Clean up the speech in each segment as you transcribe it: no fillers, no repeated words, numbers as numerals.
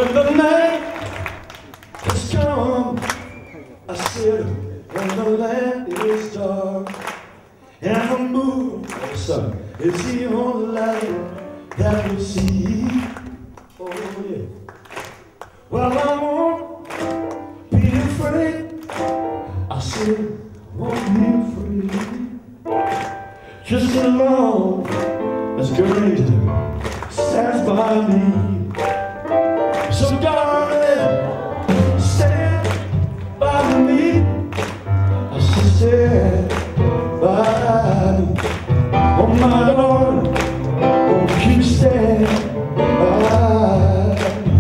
When the night has come, I said, when the land is dark and the moon or the sun is the only light that we see. Oh yeah. Well, I won't be afraid. I said, I won't be afraid. Just as long as Geraint stands by me. So darling, stand by me. I said, stand by me. Oh my Lord, won't you stand by me?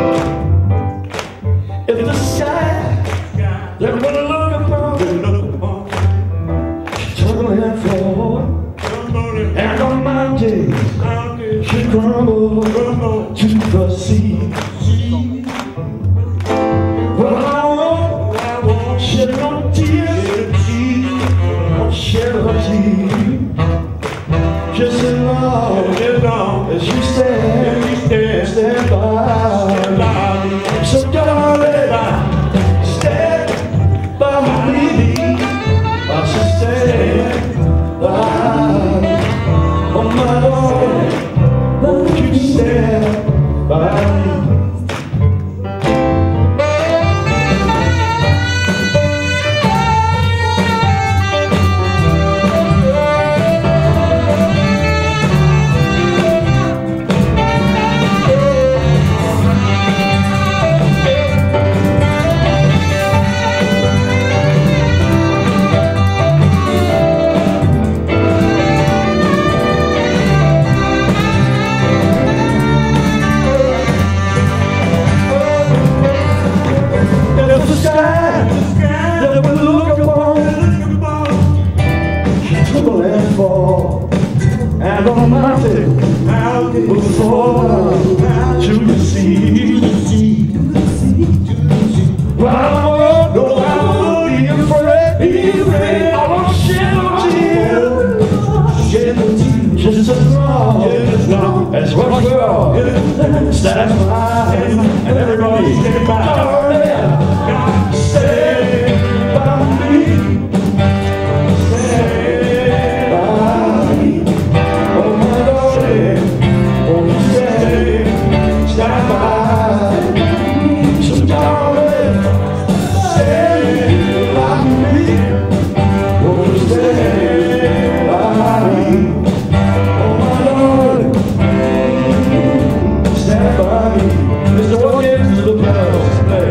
If the sky that we look upon turtle and fall, and the mountains should crumble to the sea. Well, I won't shed no tears, won't shed no tears. Just as long as you stand by me. So darling, stand by me. I should stand by me. Oh my Lord, won't you stand by me? And the mountain will fall to the sea. But I won't be afraid. I won't shed no tears. Just as long as Rochefort stands by and everybody stand by. Stand by me. Mr. Watkins to the pedals, play.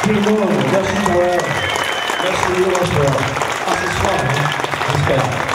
Tout le monde, merci Noël. Merci Rochefort. À ce soir, j'espère.